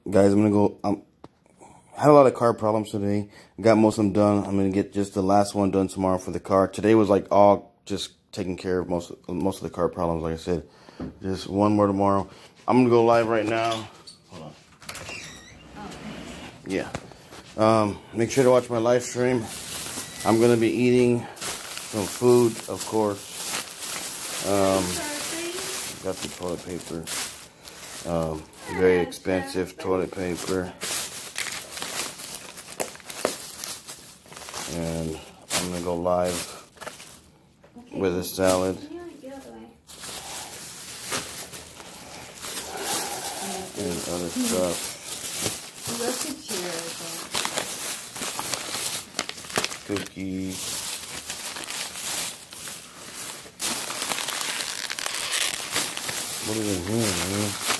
Guys, I'm gonna go. Had a lot of car problems today. Got most of them done. I'm gonna get just the last one done tomorrow for the car. Today was like all just taking care of most of the car problems. Like I said, just one more tomorrow. I'm gonna go live right now. Hold on. Yeah. Make sure to watch my live stream. I'm gonna be eating some food, of course. Got some toilet paper. Very expensive toilet paper. And I'm gonna go live with a salad. And other stuff. Cookies. What is in here, man?